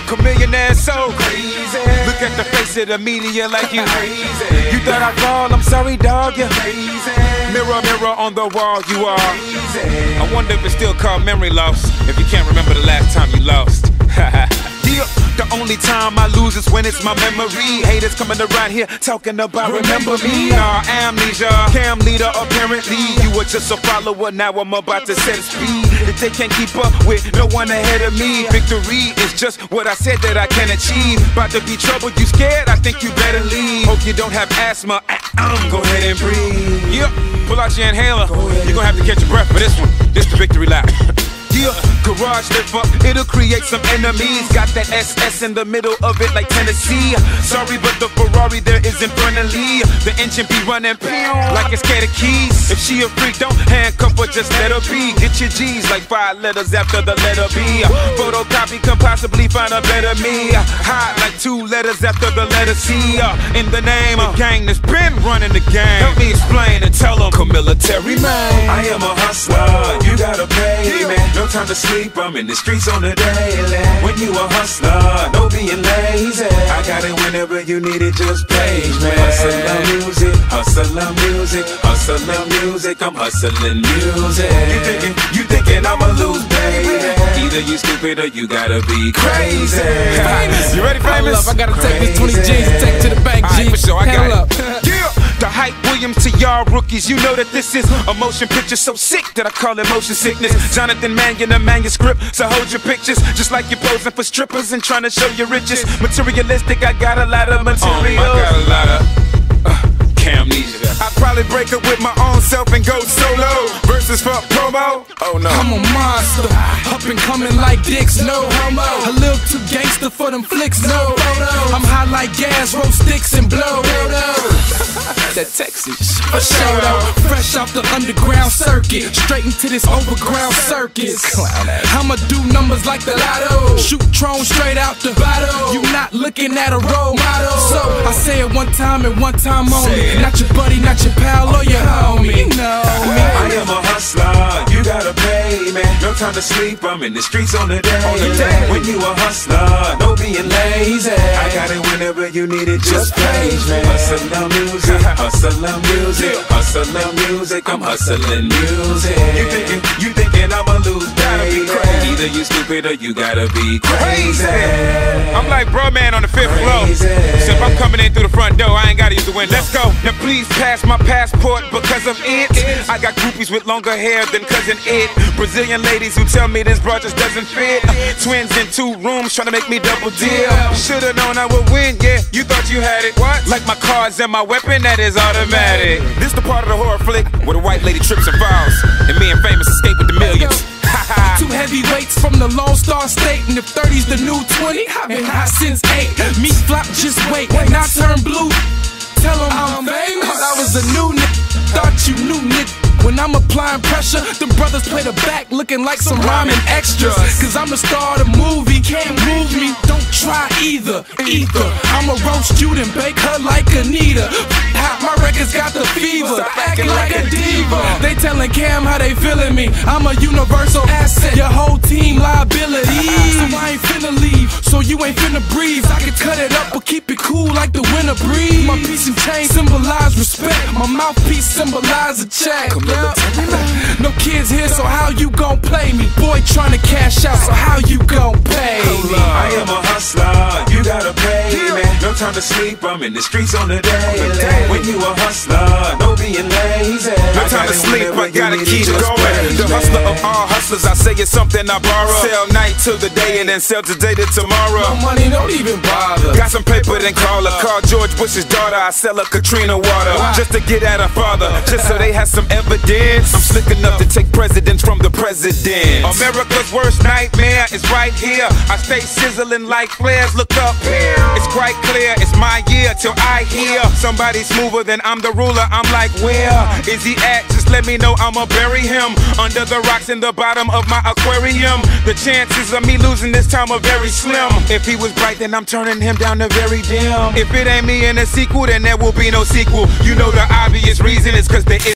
chameleonaire so crazy. Look at the face of the media like you crazy. You thought I'd fall, I'm sorry dog, you crazy. Mirror, mirror on the wall, you are crazy. I wonder if it's still called memory loss, if you can't remember the last time you lost. Yeah, the only time I lose is when it's my memory. Haters coming around here talking about remember me. Nah, amnesia, cam leader apparently. You were just a follower, now I'm about to set speed. If they can't keep up with no one ahead of me, victory is just what I said that I can achieve. About to be trouble, you scared? I think you better leave. Hope you don't have asthma, go ahead and breathe. Yep, pull out your inhaler. You're gonna have to catch your breath for this one. This the victory lap. Yeah, garage lift up, it'll create some enemies. Got that SS in the middle of it like Tennessee. Sorry, but the Ferrari there isn't friendly. The engine be running like it's scared of keys. If she a freak, don't handcuff her, just let her be. Get your G's like 5 letters after the letter B. Photocopy can possibly find a better me. Hot like 2 letters after the letter C. In the name of gang that's been running the game. Help me explain and tell them, military man. I am a hustler, you gotta pay me. No time to sleep, I'm in the streets on the daily. When you a hustler, no being lazy. I got it whenever you need it, just page me. Hustler music, hustler music, hustler music, I'm hustling music. You thinking I'ma lose, baby? Either you stupid or you gotta be crazy. You ready, famous? I gotta take this 20 G's and take to the bank, G. Right, for sure, I got it. Up. Yeah, the hype Williams to y'all rookies. You know that this is a motion picture so sick that I call it motion sickness. Jonathan Mangan, a manuscript, so hold your pictures. Just like you're posing for strippers and trying to show your riches. Materialistic, I got a lot of material. I got a lot of amnesia. I'd probably break up with my own self and go solo. Versus for promo. Oh no. I'm a monster, up and coming like dicks, no homo. A little too gangster for them flicks, no photos. I'm high like gas, roll sticks and blow. That Texas. For sure though, fresh off the underground circuit, straight into this overground circus. I'ma do numbers like the lotto, shoot Tron straight out the bottle. You not looking at a role model, so I say it one time and one time only. Not your buddy, not your pal or your homie. No, I am a hustler, you gotta pay me. No time to sleep, I'm in the streets on the day. When you a hustler, no being lazy. I got it whenever you need it, just page me. Hustler music, hustler music, hustler music, I'm hustling music. You thinking I'ma lose, baby? Either you stupid or you gotta be crazy. I'm like bro man on the 5th floor. So if I'm coming in through the front door, I ain't gotta use the window. Let's go. Now please pass my passport because of it. I got groupies with longer hair than cousin Ed. Brazilian ladies who tell me this bra just doesn't fit. Twins in 2 rooms trying to make me double deal. Should've known I would win, yeah. You thought you had it. What? Like my cards and my weapon, that is automatic. This the part of the horror flick where the white lady trips and falls, and me and famous escape with the millions. 2 heavyweights from the Lone Star State, and if 30's the new 20, I've been hot since 8. Me flop, just wait, now turn blue. Tell them I'm famous. I was a new nigga, thought you knew nigga. When I'm applying pressure, the brothers play the back looking like some rhyming extras. Cause I'm the star of the movie, can't move me, don't try either. I'ma roast you then bake her like Anita. My records got the fever, acting like a diva. They telling Cam how they feeling me, I'm a universal asset, your whole team liability. So I ain't finna leave, so you ain't finna breathe. I can cut it up or keep it cool like the winter breeze. My piece and chain symbolize respect, my mouthpiece symbolize a check. No kids here, so how you gon' play me? Boy tryna cash out, so how you gon' pay me? I am a hustler, you gotta pay me. No time to sleep, I'm in the streets on the day. When you a hustler, no being lazy. No time to sleep, I gotta keep going. The hustler of all hustlers, I say it's something I borrow. Sell night till the day and then sell today to tomorrow. No money, don't even bother. Got some paper, then call her. Call George Bush's daughter, I sell her Katrina water. Just to get at her father, just so they have some evidence. I'm slick enough to take presidents from the president. America's worst nightmare is right here. I stay sizzling like flares, look up. It's quite clear, it's my year till I hear somebody smoother than I'm the ruler. I'm like, where is he at? Just let me know, I'ma bury him under the rocks in the bottom of my aquarium. The chances of me losing this time are very slim. If he was bright, then I'm turning him down to very dim. If it ain't me in a sequel, then there will be no sequel. You know the obvious reason is cause there is